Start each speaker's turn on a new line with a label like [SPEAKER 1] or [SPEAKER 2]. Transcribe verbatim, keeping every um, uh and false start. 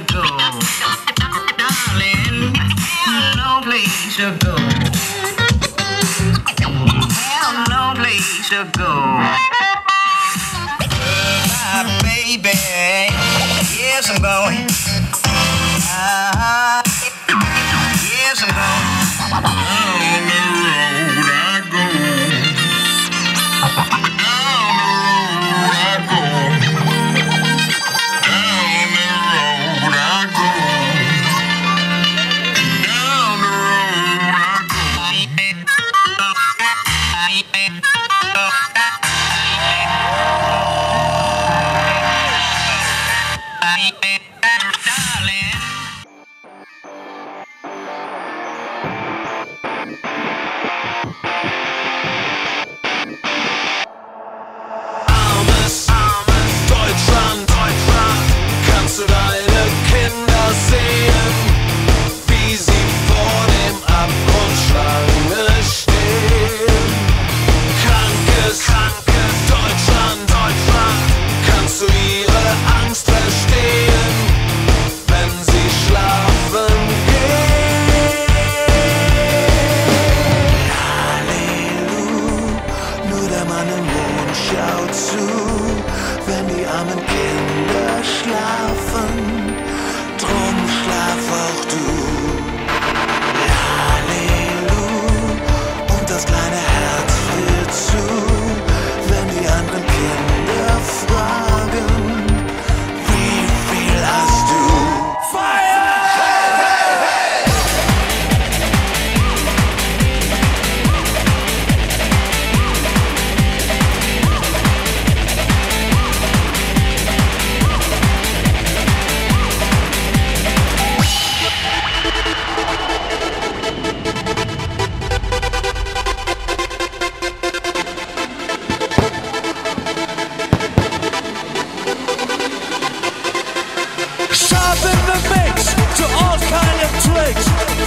[SPEAKER 1] go. Darling, have no place to go. Have no place to go. My baby, yes I'm going. Uh-huh. Yes I'm going. Down the road I go.
[SPEAKER 2] Sharpen the mix to all kind of tricks.